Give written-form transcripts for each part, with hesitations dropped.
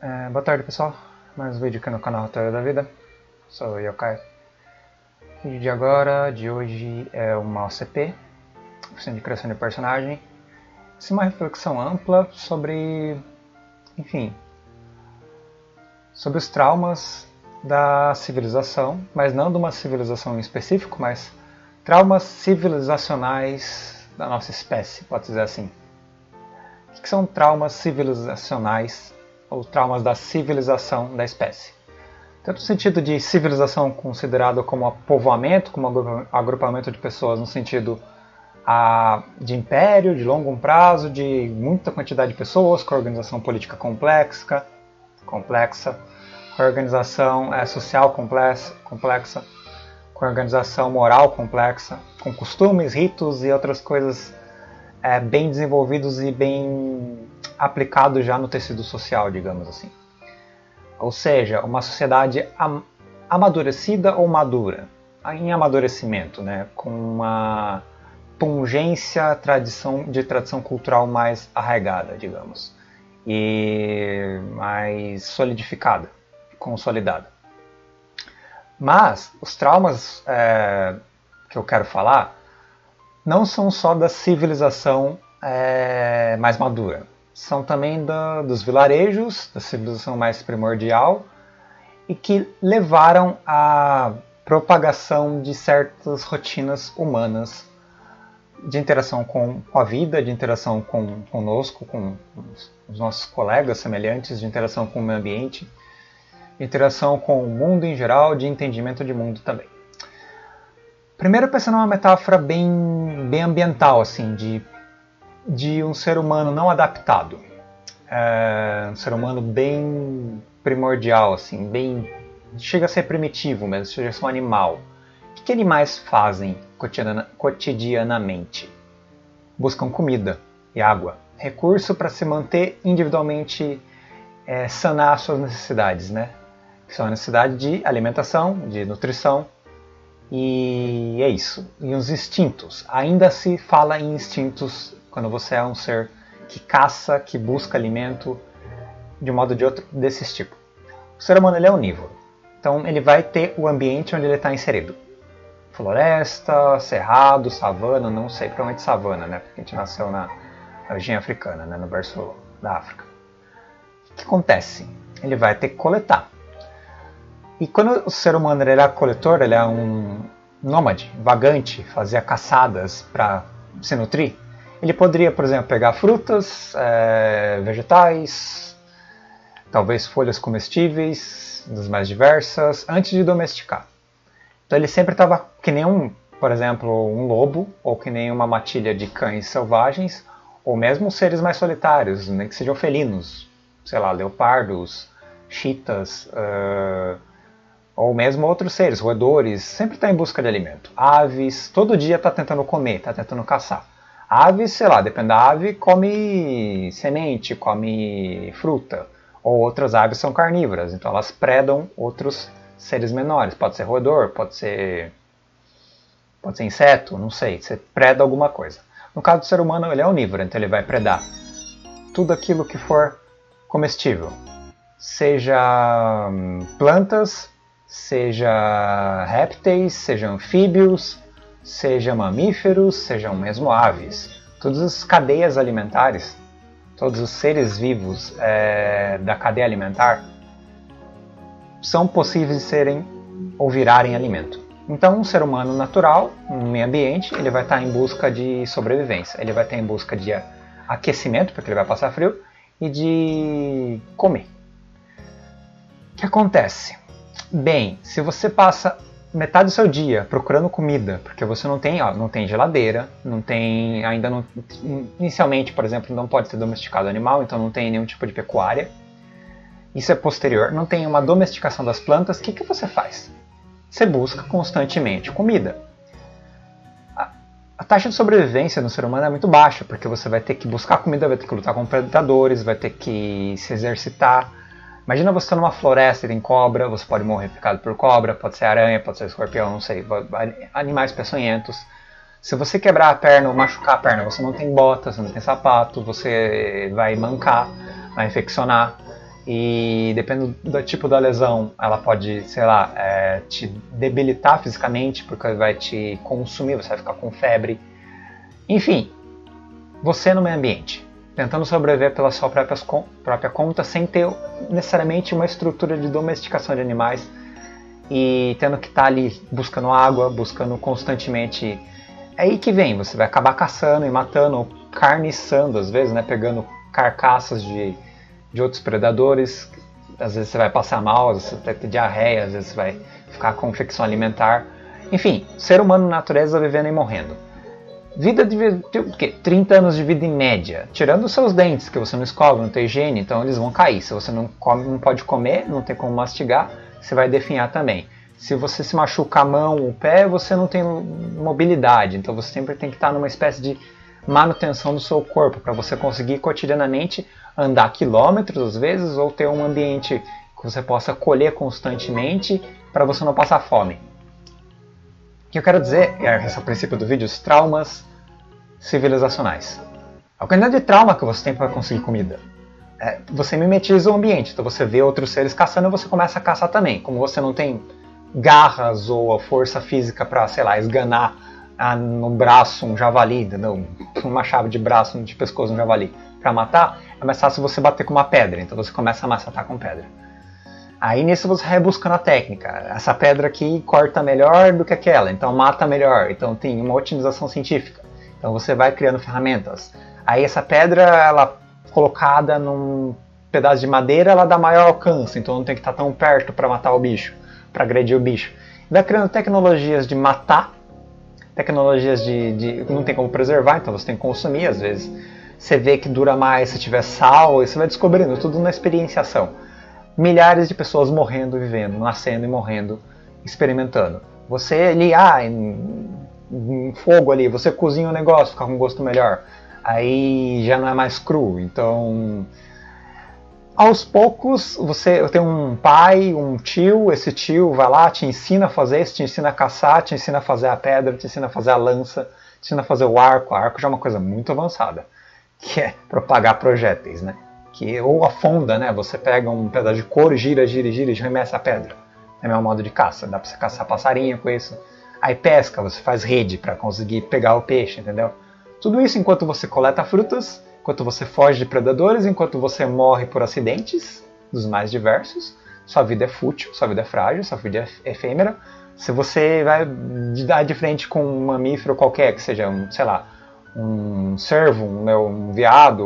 Boa tarde, pessoal. Mais um vídeo aqui no canal Teoria da Vida. Sou o Yokai. O vídeo de agora, de hoje, é uma OCP, oficina de criação de personagem. Isso é uma reflexão ampla sobre, enfim, sobre os traumas da civilização, mas não de uma civilização em específico, mas traumas civilizacionais da nossa espécie, pode dizer assim. O que são traumas civilizacionais ou traumas da civilização da espécie? Tanto no sentido de civilização considerado como povoamento, como agrupamento de pessoas, no sentido de império, de longo prazo, de muita quantidade de pessoas, com organização política complexa, com organização social complexa, com organização moral complexa, com costumes, ritos e outras coisas bem desenvolvidos e bem aplicados já no tecido social, digamos assim. Ou seja, uma sociedade amadurecida ou madura, em amadurecimento, né? Com uma pungência de tradição cultural mais arraigada, digamos, e mais solidificada, consolidada. Mas os traumas que eu quero falar não são só da civilização mais madura. São também dos vilarejos, da civilização mais primordial, e que levaram à propagação de certas rotinas humanas de interação com a vida, de interação conosco, com os nossos colegas semelhantes, de interação com o meio ambiente, de interação com o mundo em geral, de entendimento de mundo também. Primeiro, pensando numa metáfora bem ambiental, assim, de um ser humano não adaptado, um ser humano bem primordial, assim, chega a ser primitivo mesmo, chega a ser um animal. O que animais fazem cotidianamente? Buscam comida e água, recurso para se manter individualmente, sanar suas necessidades, né? Que são a necessidade de alimentação, de nutrição, e é isso. E os instintos, ainda se fala em instintos quando você é um ser que caça, que busca alimento, de um modo ou de outro, desse tipo. O ser humano ele é onívoro, então ele vai ter o ambiente onde ele está inserido. Floresta, cerrado, savana, não sei, provavelmente savana, né? Porque a gente nasceu na região africana, né? No berço da África. O que acontece? Ele vai ter que coletar. E quando o ser humano ele é coletor, ele é um nômade, vagante, fazia caçadas para se nutrir, ele poderia, por exemplo, pegar frutas, vegetais, talvez folhas comestíveis, das mais diversas, antes de domesticar. Então ele sempre estava que nem por exemplo, um lobo, ou que nem uma matilha de cães selvagens, ou mesmo seres mais solitários, nem que sejam felinos, sei lá, leopardos, chitas, ou mesmo outros seres, roedores, sempre está em busca de alimento. Aves, todo dia está tentando comer, está tentando caçar. Aves, sei lá, depende da ave, come semente, come fruta. Ou outras aves são carnívoras, então elas predam outros seres menores. Pode ser roedor, pode ser inseto, não sei, você preda alguma coisa. No caso do ser humano, ele é onívoro, então ele vai predar tudo aquilo que for comestível. Seja plantas, seja répteis, seja anfíbios, seja mamíferos, sejam mesmo aves. Todas as cadeias alimentares, todos os seres vivos da cadeia alimentar são possíveis de serem ou virarem alimento. Então, um ser humano natural, no meio ambiente, ele vai estar em busca de sobrevivência. Ele vai estar em busca de aquecimento, porque ele vai passar frio, e de comer. O que acontece? Bem, se você passa metade do seu dia procurando comida, porque você não tem geladeira, inicialmente, por exemplo, não pode ser domesticado animal, então não tem nenhum tipo de pecuária. Isso é posterior, não tem uma domesticação das plantas, o que você faz? Você busca constantemente comida. A taxa de sobrevivência no ser humano é muito baixa, porque você vai ter que buscar comida, vai ter que lutar com predadores, vai ter que se exercitar. Imagina você numa floresta e tem cobra, você pode morrer picado por cobra, pode ser aranha, pode ser escorpião, não sei, animais peçonhentos. Se você quebrar a perna ou machucar a perna, você não tem bota, você não tem sapato, você vai mancar, vai infeccionar. e dependendo do tipo da lesão, ela pode, sei lá, te debilitar fisicamente, porque vai te consumir, você vai ficar com febre. Enfim, você no meio ambiente, tentando sobreviver pela sua própria conta, sem ter necessariamente uma estrutura de domesticação de animais, e tendo que estar ali buscando água, buscando constantemente. É aí que vem, você vai acabar caçando e matando, ou carniçando às vezes, né, pegando carcaças de outros predadores. Às vezes você vai passar mal, às vezes você vai ter diarreia, às vezes você vai ficar com infecção alimentar. Enfim, ser humano na natureza vivendo e morrendo. Vida de 30 anos de vida em média, tirando os seus dentes, que você não escova, não tem higiene, então eles vão cair. Se você não pode comer, não tem como mastigar, você vai definhar também. Se você se machuca a mão, o pé, você não tem mobilidade, então você sempre tem que estar numa espécie de manutenção do seu corpo, para você conseguir cotidianamente andar quilômetros às vezes, ou ter um ambiente que você possa colher constantemente, para você não passar fome. O que eu quero dizer, esse é o princípio do vídeo, os traumas civilizacionais. A quantidade de trauma que você tem para conseguir comida. Você mimetiza o ambiente, então você vê outros seres caçando e você começa a caçar também. Como você não tem garras ou a força física para, sei lá, esganar no braço um javali, não, uma chave de braço de pescoço um javali para matar, é mais fácil você bater com uma pedra, então você começa a macetar com pedra. Aí nisso você vai buscando a técnica. Essa pedra aqui corta melhor do que aquela, então mata melhor. Então tem uma otimização científica. Então você vai criando ferramentas. Aí essa pedra, ela colocada num pedaço de madeira, ela dá maior alcance. Então não tem que estar tão perto para matar o bicho, para agredir o bicho. Vai criando tecnologias de matar, tecnologias de não tem como preservar, então você tem que consumir. Às vezes você vê que dura mais se tiver sal, e você vai descobrindo tudo na experienciação. Milhares de pessoas morrendo, vivendo, nascendo e morrendo, experimentando. Você ali, em fogo ali, você cozinha o negócio, fica com gosto melhor. Aí já não é mais cru. Então, aos poucos, eu tenho um pai, um tio, esse tio vai lá, te ensina a fazer isso, te ensina a caçar, te ensina a fazer a pedra, te ensina a fazer a lança, te ensina a fazer o arco. O arco já é uma coisa muito avançada, que é propagar projéteis, né? Ou afunda, né? Você pega um pedaço de couro, gira e remessa a pedra. É meu modo de caça. Dá pra você caçar passarinho com isso. Aí pesca, você faz rede para conseguir pegar o peixe, entendeu? Tudo isso enquanto você coleta frutas, enquanto você foge de predadores, enquanto você morre por acidentes, dos mais diversos. Sua vida é fútil, sua vida é frágil, sua vida é efêmera. Se você vai dar de frente com um mamífero qualquer, que seja, sei lá, um cervo, um veado,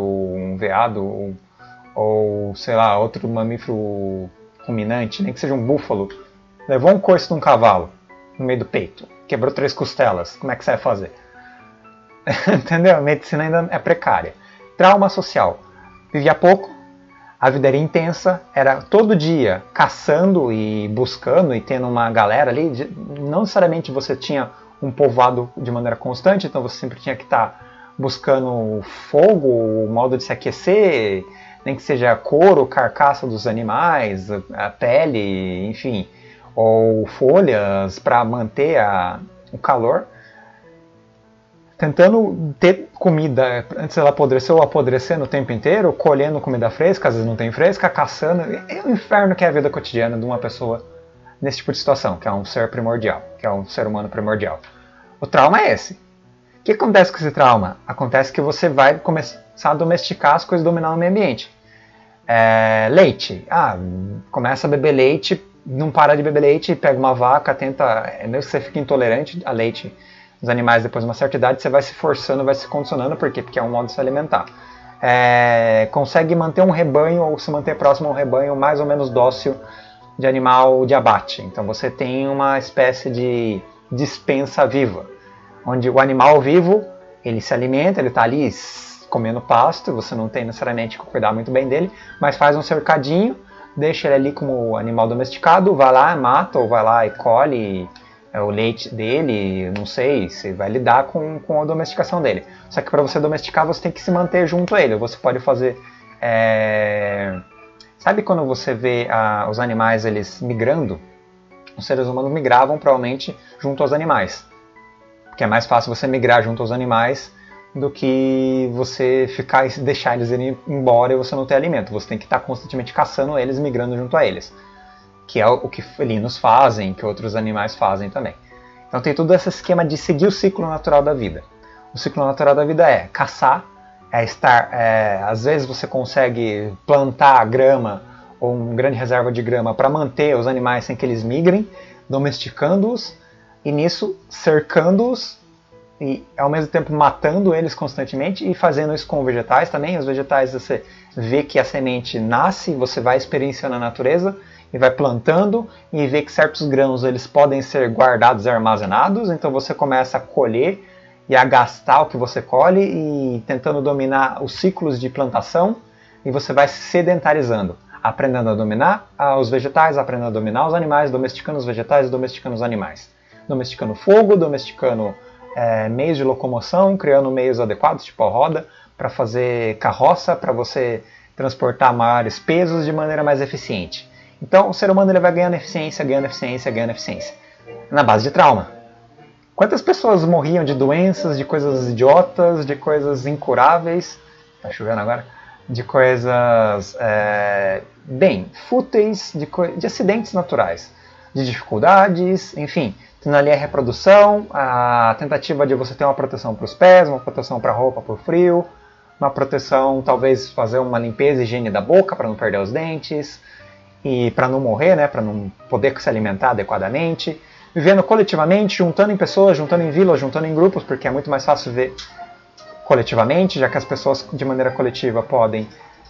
ou sei lá, outro mamífero ruminante, nem que seja um búfalo, levou um coice de um cavalo no meio do peito, quebrou 3 costelas, como é que você vai fazer? Entendeu? A medicina ainda é precária. Trauma social. Vivia pouco, a vida era intensa, era todo dia caçando e buscando e tendo uma galera ali. Não necessariamente você tinha um povoado de maneira constante, então você sempre tinha que estar buscando fogo, o modo de se aquecer, nem que seja couro, carcaça dos animais, a pele, enfim, ou folhas para manter o calor. Tentando ter comida antes dela apodrecer ou apodrecendo o tempo inteiro, colhendo comida fresca, às vezes não tem fresca, caçando. É um inferno que é a vida cotidiana de uma pessoa nesse tipo de situação, que é um ser primordial, que é um ser humano primordial. O trauma é esse. O que acontece com esse trauma? Acontece que você vai começar a domesticar as coisas, dominar o meio ambiente. Leite. Começa a beber leite, não para de beber leite, pega uma vaca, tenta, mesmo que você fique intolerante a leite dos animais depois de uma certa idade, você vai se forçando, vai se condicionando, por quê? Porque é um modo de se alimentar. Consegue manter um rebanho ou se manter próximo a um rebanho mais ou menos dócil de animal de abate. Então você tem uma espécie de dispensa viva, onde o animal vivo, ele se alimenta, ele está ali comendo pasto, você não tem necessariamente que cuidar muito bem dele, mas faz um cercadinho, deixa ele ali como animal domesticado, vai lá, mata, ou vai lá e colhe o leite dele, não sei, você vai lidar com a domesticação dele. Só que para você domesticar, você tem que se manter junto a ele. Você pode fazer... Sabe quando você vê os animais eles migrando? Os seres humanos migravam provavelmente junto aos animais. Porque é mais fácil você migrar junto aos animais do que você ficar e deixar eles irem embora e você não ter alimento. Você tem que estar constantemente caçando eles, migrando junto a eles, que é o que felinos fazem, que outros animais fazem também. Então tem todo esse esquema de seguir o ciclo natural da vida. O ciclo natural da vida é caçar, às vezes você consegue plantar grama ou uma grande reserva de grama para manter os animais sem que eles migrem, domesticando-os e nisso cercando-os e ao mesmo tempo matando eles constantemente e fazendo isso com vegetais também. Os vegetais você vê que a semente nasce, você vai experienciando a natureza e vai plantando e vê que certos grãos eles podem ser guardados e armazenados, então você começa a colher e a gastar o que você colhe e tentando dominar os ciclos de plantação e você vai se sedentarizando, aprendendo a dominar os vegetais, aprendendo a dominar os animais, domesticando os vegetais e domesticando os animais. Domesticando fogo, domesticando meios de locomoção, criando meios adequados, tipo a roda, para fazer carroça, para você transportar maiores pesos de maneira mais eficiente. Então o ser humano ele vai ganhando eficiência, ganhando eficiência, ganhando eficiência, na base de trauma. Quantas pessoas morriam de doenças, de coisas idiotas, de coisas incuráveis, tá chovendo agora, de coisas bem fúteis, de acidentes naturais, de dificuldades, enfim, tendo ali a reprodução, a tentativa de você ter uma proteção para os pés, uma proteção para a roupa por frio, uma proteção, talvez fazer uma limpeza e higiene da boca para não perder os dentes, e para não morrer, né, para não poder se alimentar adequadamente, vivendo coletivamente, juntando em pessoas, juntando em vilas, juntando em grupos, porque é muito mais fácil viver coletivamente, já que as pessoas de maneira coletiva podem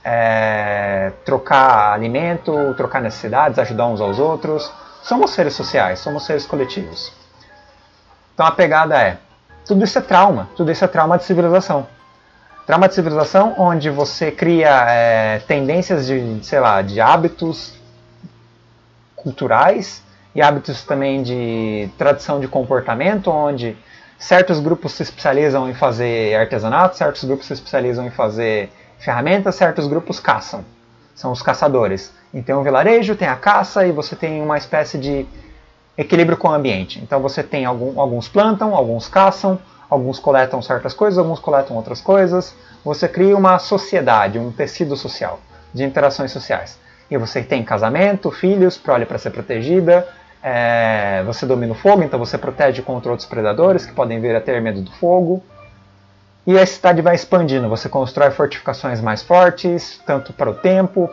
trocar alimento, trocar necessidades, ajudar uns aos outros. Somos seres sociais, somos seres coletivos. Então a pegada tudo isso é trauma de civilização. Trauma de civilização onde você cria tendências de hábitos culturais e hábitos também de tradição de comportamento, onde certos grupos se especializam em fazer artesanato, certos grupos se especializam em fazer ferramentas, certos grupos caçam. São os caçadores. E tem um vilarejo, tem a caça e você tem uma espécie de equilíbrio com o ambiente. Então você tem alguns plantam, alguns caçam, alguns coletam certas coisas, alguns coletam outras coisas. Você cria uma sociedade, um tecido social, de interações sociais. E você tem casamento, filhos, prole para ser protegida, você domina o fogo, então você protege contra outros predadores que podem vir a ter medo do fogo. E a cidade vai expandindo, você constrói fortificações mais fortes, tanto para o tempo,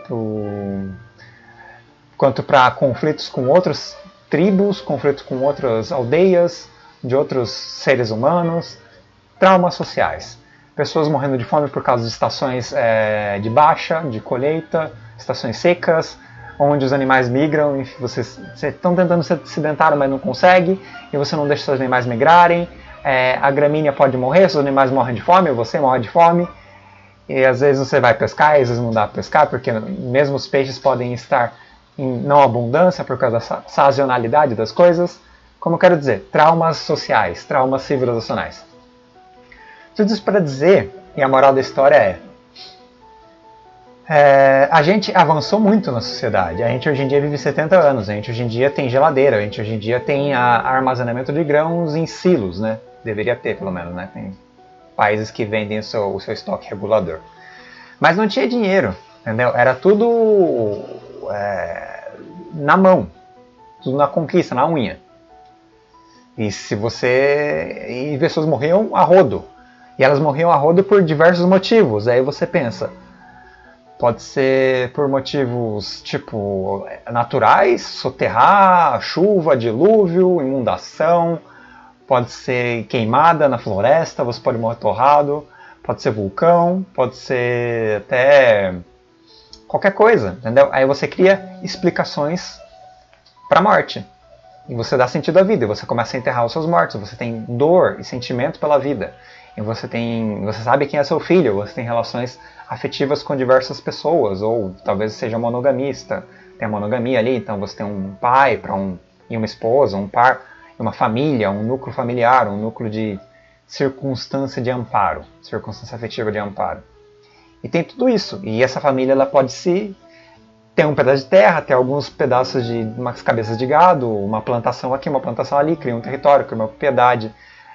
quanto para conflitos com outras tribos, conflitos com outras aldeias, de outros seres humanos, traumas sociais. Pessoas morrendo de fome por causa de estações de baixa, de colheita, estações secas, onde os animais migram e vocês estão tentando ser sedentário, mas não consegue, e você não deixa seus animais migrarem. A gramínea pode morrer, seus animais morrem de fome, ou você morre de fome, e às vezes você vai pescar, e às vezes não dá para pescar, porque mesmo os peixes podem estar em não abundância por causa da sazonalidade das coisas. Como eu quero dizer, traumas sociais, traumas civilizacionais. Tudo isso para dizer, e a moral da história a gente avançou muito na sociedade. A gente hoje em dia vive 70 anos, a gente hoje em dia tem geladeira, a gente hoje em dia tem armazenamento de grãos em silos, né? Deveria ter, pelo menos, né? Tem países que vendem o seu estoque regulador. Mas não tinha dinheiro, entendeu? Era tudo na mão, tudo na conquista, na unha. E pessoas morriam a rodo. E elas morriam a rodo por diversos motivos. Aí você pensa, pode ser por motivos tipo naturais, soterrar, chuva, dilúvio, inundação, pode ser queimada na floresta, você pode morrer torrado, pode ser vulcão, pode ser até qualquer coisa, entendeu? Aí você cria explicações para a morte. E você dá sentido à vida, e você começa a enterrar os seus mortos, você tem dor e sentimento pela vida. E você sabe quem é seu filho, você tem relações afetivas com diversas pessoas, ou talvez seja monogamista, tem a monogamia ali, então você tem um pai e uma esposa, um par, uma família, um núcleo familiar, um núcleo de circunstância de amparo, circunstância afetiva de amparo. E tem tudo isso, e essa família ela pode ter um pedaço de terra, ter alguns pedaços de umas cabeças de gado, uma plantação aqui, uma plantação ali, cria um território, cria uma propriedade,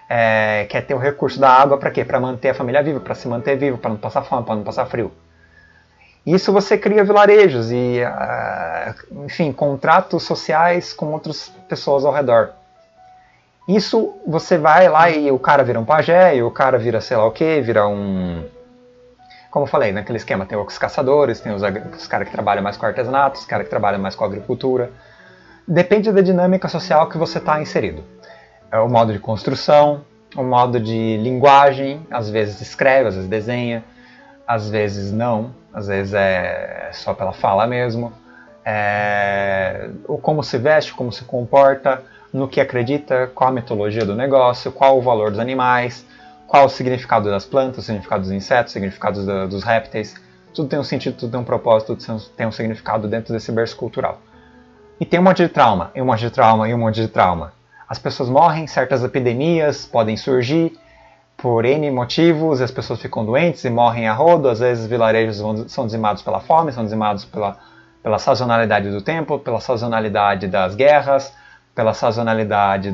quer ter o recurso da água para quê? Para manter a família viva, para se manter vivo, para não passar fome, para não passar frio. Isso você cria vilarejos e, enfim, contratos sociais com outras pessoas ao redor. Isso você vai lá e o cara vira um pajé, e o cara vira sei lá o que, vira um... Como eu falei, naquele esquema tem os caçadores, tem os caras que trabalham mais com artesanato, os caras que trabalham mais com agricultura. Depende da dinâmica social que você está inserido. É o modo de construção, o modo de linguagem, às vezes escreve, às vezes desenha, às vezes não, às vezes é só pela fala mesmo. O como se veste, como se comporta, no que acredita, qual a metodologia do negócio, qual o valor dos animais, qual o significado das plantas, o significado dos insetos, o significado dos répteis. Tudo tem um sentido, tudo tem um propósito, tudo tem um significado dentro desse berço cultural. E tem um monte de trauma, e um monte de trauma, e um monte de trauma. As pessoas morrem, certas epidemias podem surgir por N motivos, as pessoas ficam doentes e morrem a rodo, às vezes vilarejos são dizimados pela fome, são dizimados pela sazonalidade do tempo, pela sazonalidade das guerras, pela sazonalidade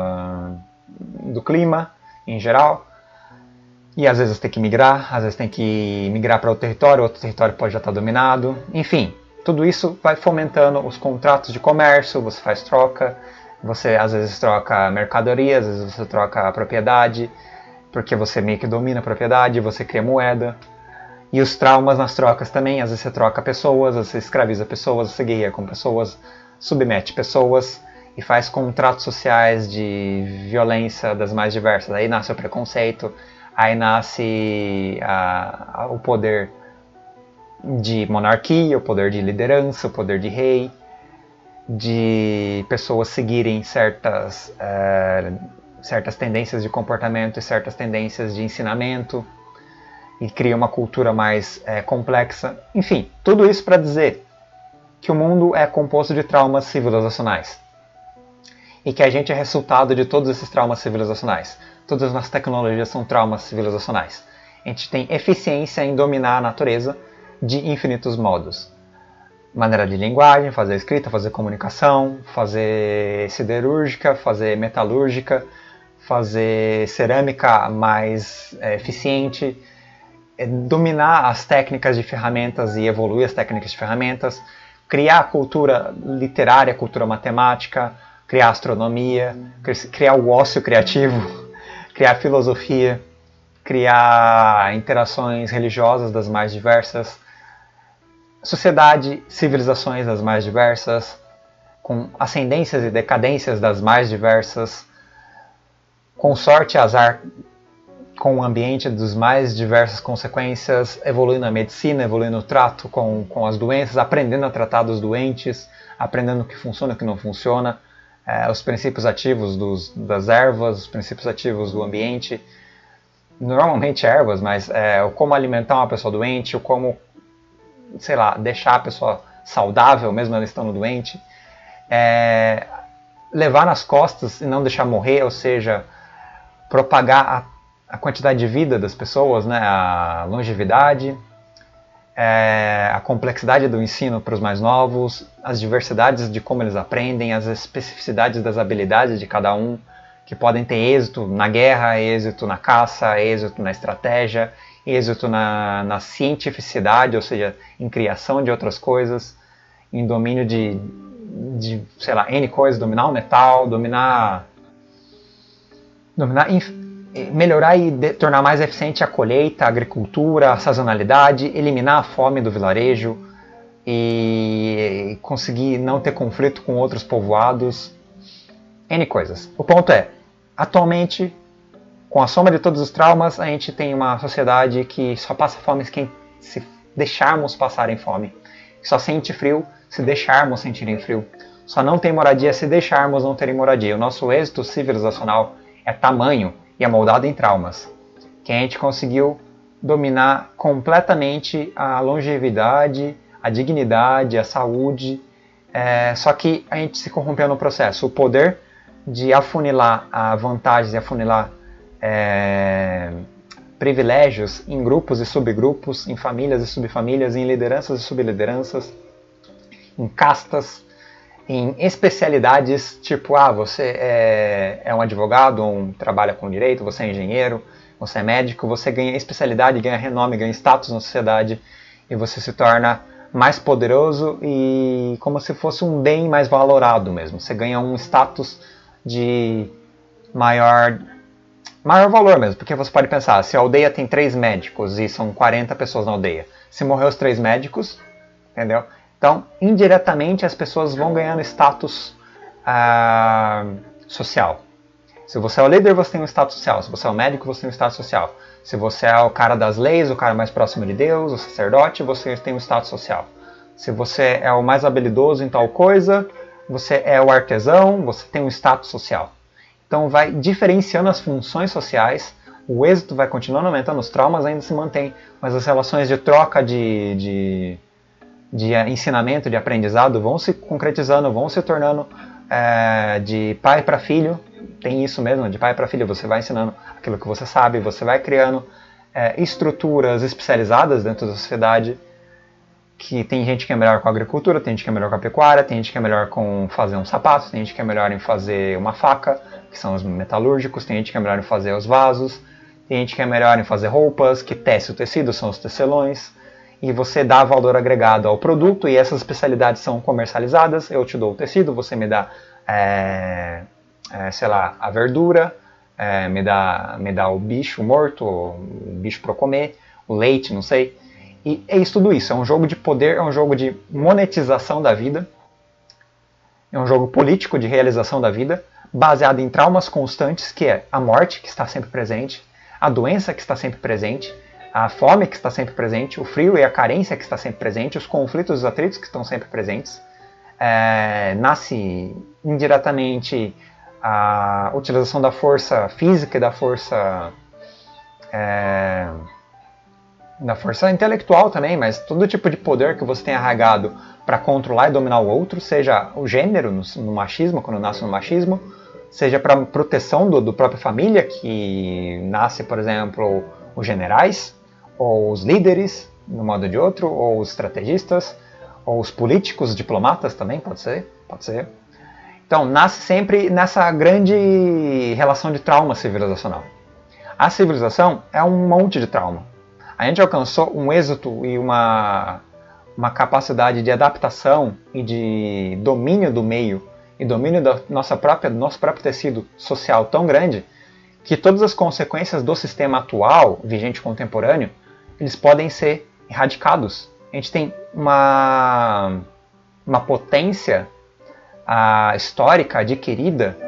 do clima em geral. E às vezes tem que migrar, às vezes tem que migrar para outro território pode já estar dominado. Enfim, tudo isso vai fomentando os contratos de comércio, você faz troca, você às vezes troca mercadoria, às vezes você troca a propriedade, porque você meio que domina a propriedade, você cria moeda. E os traumas nas trocas também, às vezes você troca pessoas, às vezes você escraviza pessoas, você guerreia com pessoas, submete pessoas e faz contratos sociais de violência das mais diversas. Aí nasce o preconceito, aí nasce o poder de monarquia, o poder de liderança, o poder de rei, de pessoas seguirem certas tendências de comportamento e certas tendências de ensinamento, e cria uma cultura mais complexa. Enfim, tudo isso para dizer que o mundo é composto de traumas civilizacionais e que a gente é resultado de todos esses traumas civilizacionais. Todas as nossas tecnologias são traumas civilizacionais. A gente tem eficiência em dominar a natureza de infinitos modos. Maneira de linguagem, fazer escrita, fazer comunicação, fazer siderúrgica, fazer metalúrgica, fazer cerâmica mais eficiente, dominar as técnicas de ferramentas e evoluir as técnicas de ferramentas, criar cultura literária, cultura matemática, criar astronomia, criar o ócio criativo, criar filosofia, criar interações religiosas das mais diversas, sociedade, civilizações das mais diversas, com ascendências e decadências das mais diversas, com sorte e azar, com o ambiente dos mais diversas consequências, evoluindo a medicina, evoluindo o trato com as doenças, aprendendo a tratar dos doentes, aprendendo o que funciona e o que não funciona, os princípios ativos das ervas, os princípios ativos do ambiente, normalmente ervas, mas o como alimentar uma pessoa doente, o como, sei lá, deixar a pessoa saudável mesmo ela estando doente, levar nas costas e não deixar morrer, ou seja, propagar a quantidade de vida das pessoas, né, a longevidade, a complexidade do ensino para os mais novos, as diversidades de como eles aprendem, as especificidades das habilidades de cada um, que podem ter êxito na guerra, êxito na caça, êxito na estratégia, êxito na cientificidade, ou seja, em criação de outras coisas, em domínio de sei lá, N coisas, dominar o metal, melhorar e tornar mais eficiente a colheita, a agricultura, a sazonalidade, eliminar a fome do vilarejo e conseguir não ter conflito com outros povoados, N coisas. O ponto é, atualmente, com a soma de todos os traumas, a gente tem uma sociedade que só passa fome se deixarmos passarem fome, só sente frio se deixarmos sentirem frio, só não tem moradia se deixarmos não terem moradia. O nosso êxito civilizacional é tamanho e é moldado em traumas, que a gente conseguiu dominar completamente a longevidade, a dignidade, a saúde, só que a gente se corrompeu no processo. O poder de afunilar a vantagens e afunilar privilégios em grupos e subgrupos, em famílias e subfamílias, em lideranças e sublideranças, em castas, em especialidades, tipo, você é um advogado, ou trabalha com direito, você é engenheiro, você é médico, você ganha especialidade, ganha renome, ganha status na sociedade, e você se torna mais poderoso e como se fosse um bem mais valorado mesmo. Você ganha um status de maior valor mesmo, porque você pode pensar, se a aldeia tem 3 médicos e são 40 pessoas na aldeia, se morrer os 3 médicos, entendeu? Então, indiretamente, as pessoas vão ganhando status social. Se você é o líder, você tem um status social. Se você é o médico, você tem um status social. Se você é o cara das leis, o cara mais próximo de Deus, o sacerdote, você tem um status social. Se você é o mais habilidoso em tal coisa, você é o artesão, você tem um status social. Então vai diferenciando as funções sociais, o êxito vai continuando aumentando, os traumas ainda se mantêm, mas as relações de troca de ensinamento, de aprendizado, vão se concretizando, vão se tornando de pai para filho. Tem isso mesmo, de pai para filho, você vai ensinando aquilo que você sabe, você vai criando estruturas especializadas dentro da sociedade, que tem gente que é melhor com a agricultura, tem gente que é melhor com a pecuária, tem gente que é melhor com fazer um sapato, tem gente que é melhor em fazer uma faca, que são os metalúrgicos, tem gente que é melhor em fazer os vasos, tem gente que é melhor em fazer roupas, que tece o tecido, são os tecelões, e você dá valor agregado ao produto, e essas especialidades são comercializadas, eu te dou o tecido, você me dá sei lá, a verdura, me dá o bicho morto, o bicho para comer, o leite, não sei. E é isso, tudo isso. É um jogo de poder, é um jogo de monetização da vida, é um jogo político de realização da vida, baseado em traumas constantes, que é a morte, que está sempre presente, a doença, que está sempre presente, a fome, que está sempre presente, o frio e a carência, que está sempre presente, os conflitos, os atritos, que estão sempre presentes. Nasce indiretamente a utilização da força física e da força intelectual também, mas todo tipo de poder que você tem arraigado para controlar e dominar o outro, seja o gênero no machismo, quando nasce no machismo, seja para proteção do própria família, que nasce, por exemplo, os generais, ou os líderes, no modo de outro, ou os estrategistas, ou os políticos, diplomatas também, pode ser. Então, nasce sempre nessa grande relação de trauma civilizacional. A civilização é um monte de trauma. A gente alcançou um êxito e uma capacidade de adaptação e de domínio do meio e domínio do nosso próprio tecido social tão grande que todas as consequências do sistema atual, vigente contemporâneo, eles podem ser erradicados. A gente tem uma potência histórica adquirida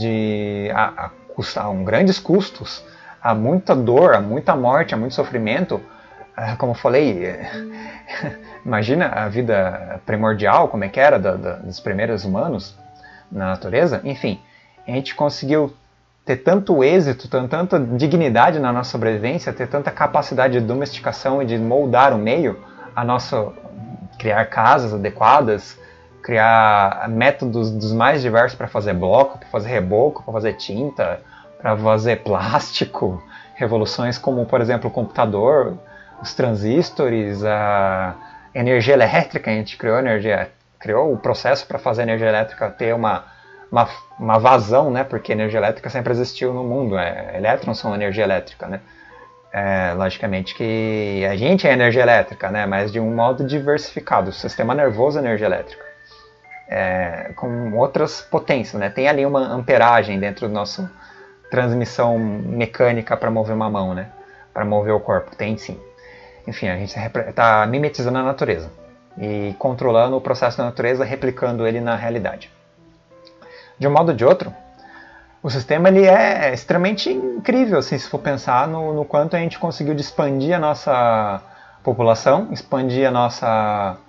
a grandes custos, há muita dor, há muita morte, há muito sofrimento. Como eu falei, imagina a vida primordial, como é que era dos primeiros humanos na natureza. Enfim, a gente conseguiu ter tanto êxito, tanta dignidade na nossa sobrevivência, ter tanta capacidade de domesticação e de moldar o meio, criar casas adequadas, criar métodos dos mais diversos para fazer bloco, para fazer reboco, para fazer tinta, para fazer plástico, revoluções como, por exemplo, o computador, os transistores, a energia elétrica. A gente criou o processo para fazer a energia elétrica ter uma vazão, né? Porque a energia elétrica sempre existiu no mundo, elétrons são energia elétrica, né? Logicamente que a gente é energia elétrica, né? Mas de um modo diversificado. O sistema nervoso é energia elétrica, com outras potências, né? Tem ali uma amperagem dentro do nosso transmissão mecânica para mover uma mão, né? Para mover o corpo, tem sim. Enfim, a gente está mimetizando a natureza e controlando o processo da natureza, replicando ele na realidade. De um modo ou de outro, o sistema ele é extremamente incrível, assim, se for pensar no quanto a gente conseguiu expandir a nossa população, expandir a nossa,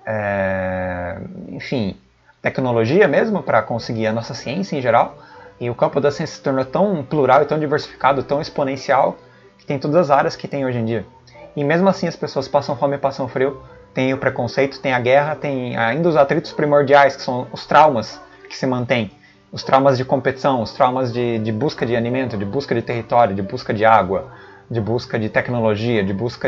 enfim, tecnologia mesmo, para conseguir a nossa ciência em geral. E o campo da ciência se tornou tão plural e tão diversificado, tão exponencial, que tem todas as áreas que tem hoje em dia. E mesmo assim as pessoas passam fome e passam frio, tem o preconceito, tem a guerra, tem ainda os atritos primordiais, que são os traumas que se mantêm. Os traumas de competição, os traumas de busca de alimento, de busca de território, de busca de água, de busca de tecnologia, de busca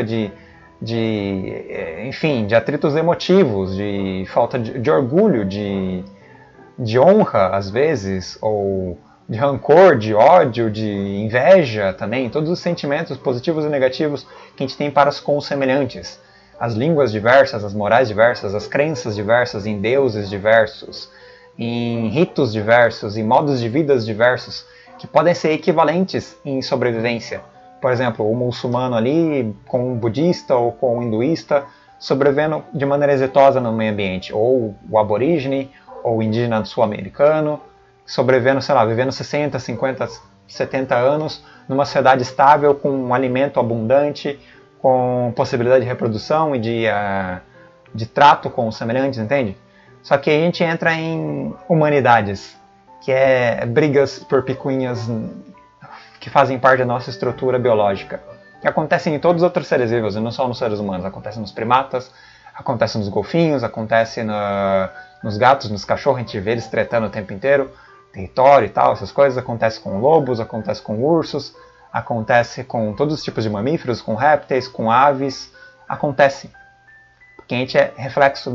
enfim, de atritos emotivos, de falta de orgulho, de de honra, às vezes, ou de rancor, de ódio, de inveja também, todos os sentimentos positivos e negativos que a gente tem para com os semelhantes. As línguas diversas, as morais diversas, as crenças diversas, em deuses diversos, em ritos diversos, em modos de vida diversos, que podem ser equivalentes em sobrevivência. Por exemplo, o muçulmano ali com o budista ou com o hinduísta sobrevivendo de maneira exitosa no meio ambiente, ou o aborígene, ou o indígena sul-americano, sobrevivendo, sei lá, vivendo 60, 50, 70 anos numa sociedade estável, com um alimento abundante, com possibilidade de reprodução e de trato com os semelhantes, entende? Só que a gente entra em humanidades, que é brigas por picuinhas que fazem parte da nossa estrutura biológica, que acontecem em todos os outros seres vivos, e não só nos seres humanos. Acontece nos primatas, acontece nos golfinhos, acontece nos gatos, nos cachorros, a gente vê eles tretando o tempo inteiro, território e tal, essas coisas. Acontece com lobos, acontece com ursos, acontece com todos os tipos de mamíferos, com répteis, com aves, acontece. Porque a gente é reflexo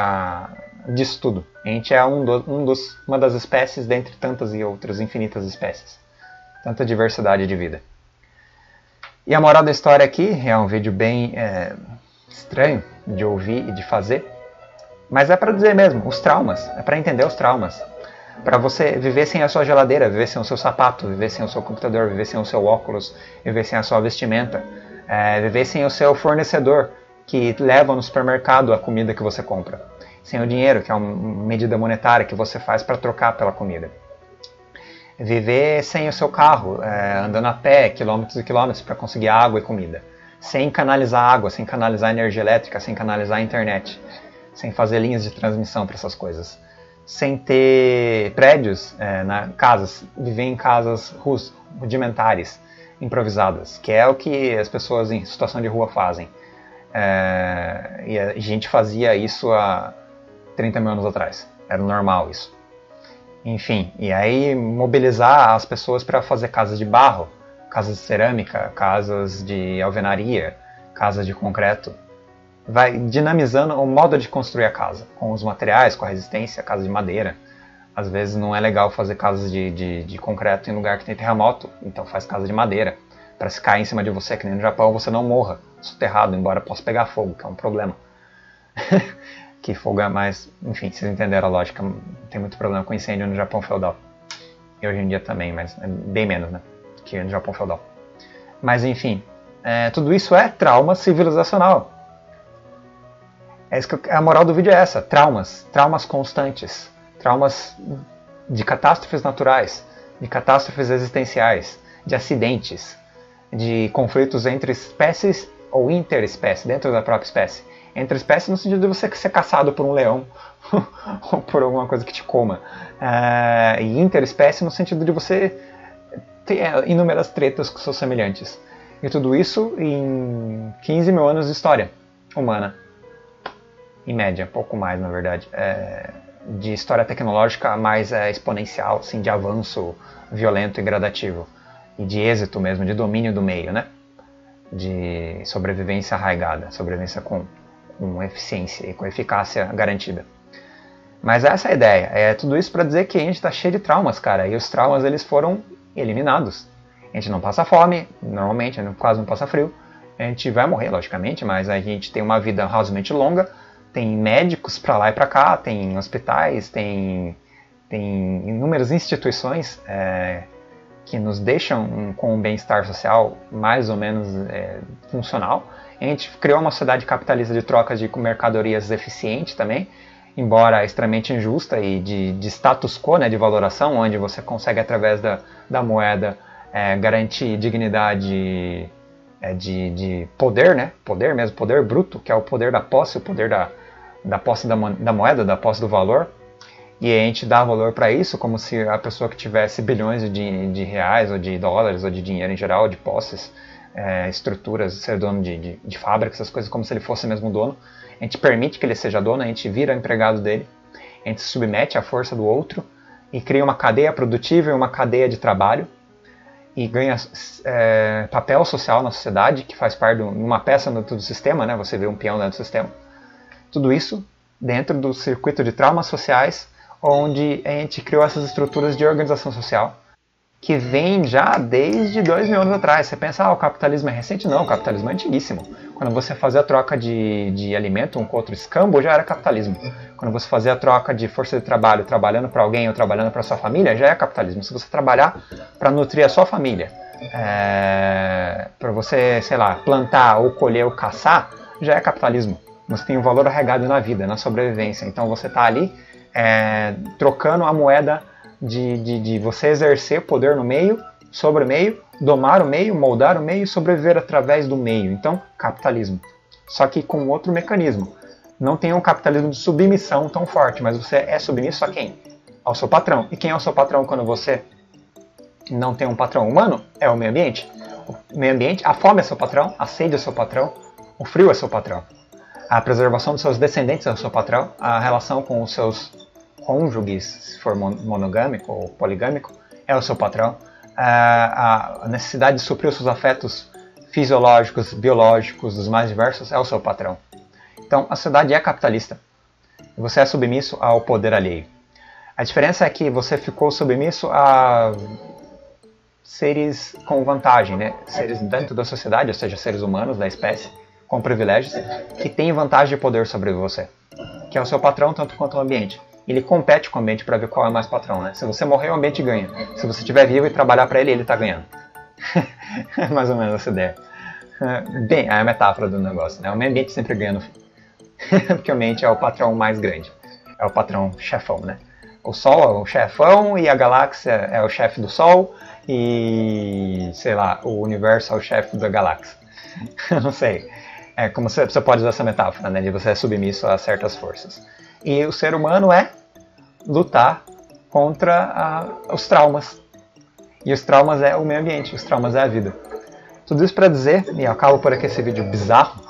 disso tudo. A gente é uma das espécies dentre tantas e outras infinitas espécies. Tanta diversidade de vida. E a moral da história aqui é um vídeo bem estranho de ouvir e de fazer, mas é para dizer mesmo, os traumas, é para entender os traumas. Para você viver sem a sua geladeira, viver sem o seu sapato, viver sem o seu computador, viver sem o seu óculos, viver sem a sua vestimenta, viver sem o seu fornecedor que leva no supermercado a comida que você compra, sem o dinheiro, que é uma medida monetária que você faz para trocar pela comida. Viver sem o seu carro, andando a pé, quilômetros e quilômetros para conseguir água e comida. Sem canalizar água, sem canalizar energia elétrica, sem canalizar a internet. Sem fazer linhas de transmissão para essas coisas. Sem ter prédios, casas, viver em casas rudimentares, improvisadas, que é o que as pessoas em situação de rua fazem. E a gente fazia isso há 30 mil anos atrás. Era normal isso. Enfim, e aí mobilizar as pessoas para fazer casas de barro, casas de cerâmica, casas de alvenaria, casas de concreto. Vai dinamizando o modo de construir a casa, com os materiais, com a resistência, casa de madeira. Às vezes não é legal fazer casas de concreto em lugar que tem terremoto, então faz casa de madeira. Para se cair em cima de você, que nem no Japão, você não morra soterrado, embora possa pegar fogo, que é um problema. Que fogo é mais... Enfim, vocês entenderam a lógica. Tem muito problema com incêndio no Japão feudal. E hoje em dia também, mas é bem menos, né? Que no Japão feudal. Mas enfim, tudo isso é trauma civilizacional. A moral do vídeo é essa. Traumas constantes. Traumas de catástrofes naturais, de catástrofes existenciais, de acidentes, de conflitos entre espécies ou interespécies, dentro da própria espécie. Entre espécies no sentido de você ser caçado por um leão ou por alguma coisa que te coma. E interespécie no sentido de você ter inúmeras tretas com seus semelhantes. E tudo isso em 15 mil anos de história humana. Em média, pouco mais na verdade. De história tecnológica mais exponencial, assim, de avanço violento e gradativo. E de êxito mesmo, de domínio do meio, né? De sobrevivência arraigada, sobrevivência com eficiência e com eficácia garantida. Mas essa é a ideia. É tudo isso para dizer que a gente está cheio de traumas, cara. E os traumas eles foram eliminados. A gente não passa fome, normalmente, quase não passa frio. A gente vai morrer, logicamente, mas a gente tem uma vida razoavelmente longa. Tem médicos para lá e para cá, tem hospitais, tem inúmeras instituições que nos deixam com um bem-estar social mais ou menos funcional. A gente criou uma sociedade capitalista de troca de mercadorias eficiente também, embora extremamente injusta e de status quo, né, de valoração, onde você consegue, através da moeda, garantir dignidade de poder, né, poder mesmo, poder bruto, que é o poder da posse, o poder da posse da moeda, da posse do valor. E a gente dá valor para isso como se a pessoa que tivesse bilhões de reais, ou de dólares, ou de dinheiro em geral, de posses, estruturas, ser dono de fábrica, essas coisas, como se ele fosse mesmo dono. A gente permite que ele seja dono, a gente vira empregado dele, a gente se submete à força do outro e cria uma cadeia produtiva e uma cadeia de trabalho e ganha papel social na sociedade, que faz parte de uma peça dentro do sistema, né? Você vê um peão dentro do sistema. Tudo isso dentro do circuito de traumas sociais, onde a gente criou essas estruturas de organização social que vem já desde 2000 anos atrás. Você pensa, o capitalismo é recente? Não, o capitalismo é antiguíssimo. Quando você fazia a troca de alimento um com outro, escambo, já era capitalismo. Quando você fazia a troca de força de trabalho trabalhando para alguém ou trabalhando para sua família, já é capitalismo. Se você trabalhar para nutrir a sua família, para você, sei lá, plantar ou colher ou caçar, já é capitalismo. Você tem um valor agregado na vida, na sobrevivência. Então você está ali trocando a moeda de você exercer poder no meio, sobre o meio, domar o meio, moldar o meio e sobreviver através do meio. Então, capitalismo. Só que com outro mecanismo. Não tem um capitalismo de submissão tão forte, mas você é submisso a quem? Ao seu patrão. E quem é o seu patrão quando você não tem um patrão humano? É o meio ambiente. O meio ambiente, a fome é seu patrão, a sede é seu patrão, o frio é seu patrão. A preservação dos seus descendentes é o seu patrão, a relação com os seus cônjuges, se for monogâmico ou poligâmico, é o seu patrão. A necessidade de suprir os seus afetos fisiológicos, biológicos, dos mais diversos, é o seu patrão. Então, a sociedade é capitalista. E você é submisso ao poder alheio. A diferença é que você ficou submisso a seres com vantagem, né? Seres dentro da sociedade, ou seja, seres humanos da espécie, com privilégios, que têm vantagem de poder sobre você, que é o seu patrão tanto quanto o ambiente. Ele compete com o ambiente para ver qual é mais patrão, né? Se você morrer, o ambiente ganha. Se você estiver vivo e trabalhar para ele, ele está ganhando. É mais ou menos essa ideia. Bem, é a metáfora do negócio, né? O meio ambiente sempre ganha no fim. Porque o ambiente é o patrão mais grande. É o patrão chefão, né? O Sol é o chefão e a galáxia é o chefe do Sol e, sei lá, o universo é o chefe da galáxia. Não sei. É como você pode usar essa metáfora, né? De você é submisso a certas forças. E o ser humano é lutar contra os traumas. E os traumas é o meio ambiente, os traumas é a vida. Tudo isso para dizer, e eu acabo por aqui esse vídeo bizarro.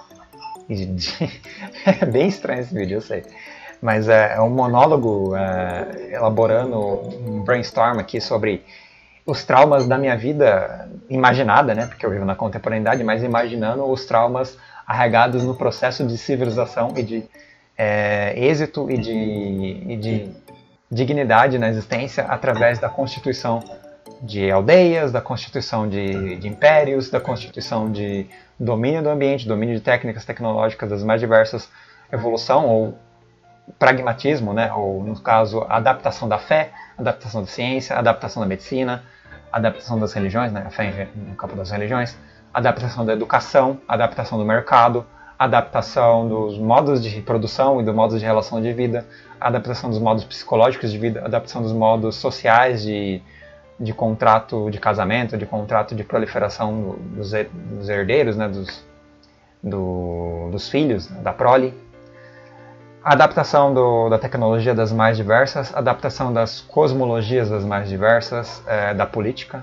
É bem estranho esse vídeo, eu sei. Mas é um monólogo elaborando um brainstorm aqui sobre os traumas da minha vida imaginada, né? Porque eu vivo na contemporaneidade, mas imaginando os traumas arraigados no processo de civilização e de êxito e de dignidade na existência através da constituição de aldeias, da constituição de impérios, da constituição de domínio do ambiente, domínio de técnicas tecnológicas das mais diversas, evolução ou pragmatismo, né? Ou no caso, adaptação da fé, adaptação da ciência, adaptação da medicina, adaptação das religiões, né? A fé no campo das religiões, adaptação da educação, adaptação do mercado, adaptação dos modos de produção e dos modos de relação de vida, adaptação dos modos psicológicos de vida, adaptação dos modos sociais de contrato de casamento, de contrato de proliferação dos herdeiros, né, dos filhos, da prole, adaptação da tecnologia das mais diversas, adaptação das cosmologias das mais diversas, da política,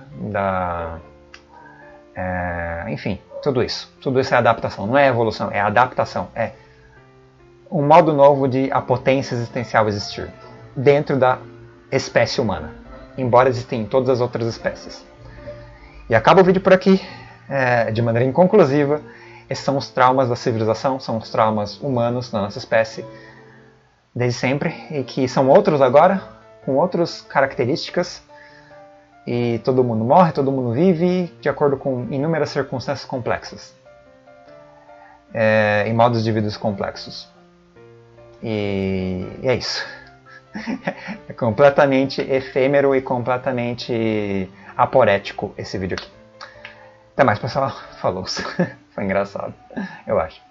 enfim, tudo isso. Tudo isso é adaptação, não é evolução, é adaptação. É um modo novo de a potência existencial existir dentro da espécie humana, embora existem em todas as outras espécies. E acaba o vídeo por aqui, de maneira inconclusiva. Esses são os traumas da civilização, são os traumas humanos da nossa espécie, desde sempre, e que são outros agora, com outras características, e todo mundo morre, todo mundo vive, de acordo com inúmeras circunstâncias complexas, em modos de vida complexos. E é isso. É completamente efêmero e completamente aporético esse vídeo aqui. Até mais, pessoal. Falou. Foi engraçado, eu acho.